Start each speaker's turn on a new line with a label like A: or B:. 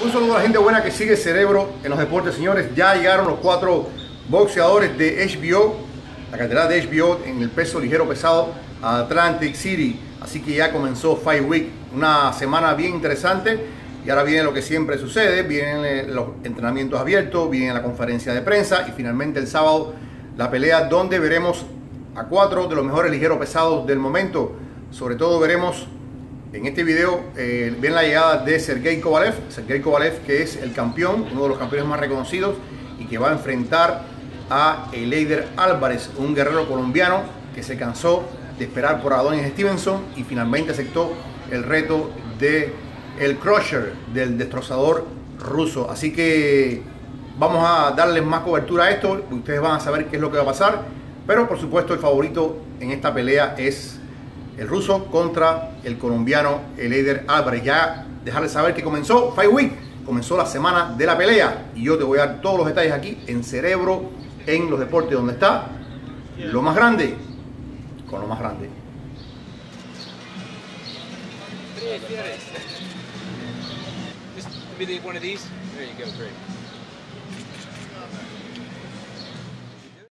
A: Un saludo a la gente buena que sigue Cerebro en los deportes, señores. Ya llegaron los 4 boxeadores de HBO, la cartelera de HBO en el peso ligero pesado a Atlantic City. Así que ya comenzó Fight Week, una semana bien interesante. Y ahora viene lo que siempre sucede, vienen los entrenamientos abiertos, viene la conferencia de prensa y finalmente el sábado la pelea donde veremos a 4 de los mejores ligeros pesados del momento. Sobre todo veremos en este video, ven la llegada de Sergey Kovalev, que es el campeón, uno de los campeones más reconocidos y que va a enfrentar a Eleider Álvarez, un guerrero colombiano que se cansó de esperar por Adonis Stevenson y finalmente aceptó el reto de el Crusher, del destrozador ruso. Así que vamos a darles más cobertura a esto, ustedes van a saber qué es lo que va a pasar, pero por supuesto el favorito en esta pelea es el ruso contra el colombiano Eleider Álvarez. Ya dejarles saber que comenzó Fight Week, comenzó la semana de la pelea y yo te voy a dar todos los detalles aquí en Cerebro en los deportes, donde está lo más grande con lo más grande.
B: Just maybe one of these. There you go, great.